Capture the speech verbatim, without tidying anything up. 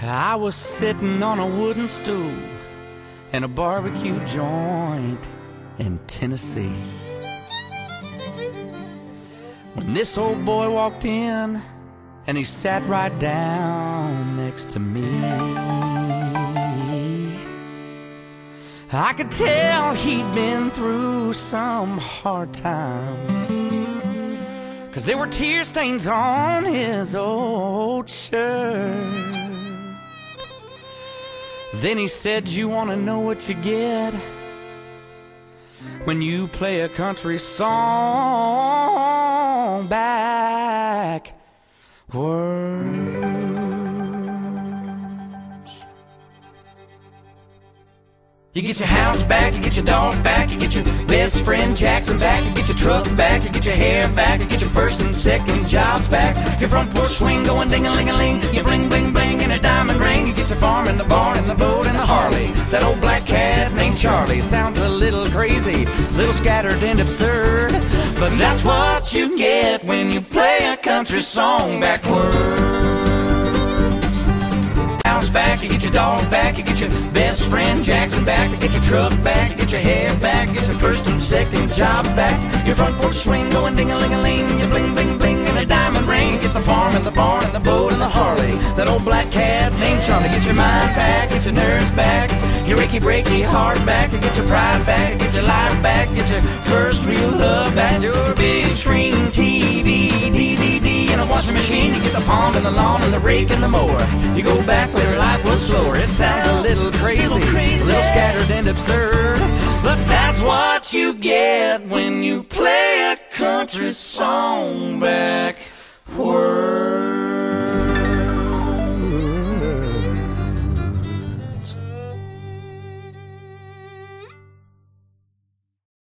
I was sitting on a wooden stool in a barbecue joint in Tennessee when this old boy walked in, and he sat right down next to me. I could tell he'd been through some hard times, 'cause there were tear stains on his old shirt. Then he said, "You want to know what you get when you play a country song backwards? You get your house back, you get your dog back, you get your best friend Jackson back, you get your truck back, you get your hair back, you get your first and second jobs back, your front porch swing going ding-a-ling-a-ling, you bling bling bling in a diamond ring, you get your farm and the barn and the boat and the Harley, that old black cat named Charlie. Sounds a little crazy, little scattered and absurd, but that's what you get when you play a country song backwards. Back, you get your dog back, you get your best friend Jackson back, you get your truck back, you get your hair back, you get your first and second jobs back, your front porch swing going ding-a-ling-a-ling, you bling bling bling in a diamond ring, you get the farm and the barn and the boat and the Harley, that old black cat named Charlie. Get your mind back, get your nerves back, your achy breaky heart back, you get your pride back, you get your life back, get your first real love back, your big screen T V, D V D and a washing machine, you get the pond and the lawn and the rake and the mower, you go back where life was slower. It sounds a little crazy, little crazy, little scattered and absurd, but that's what you get when you play a country song back.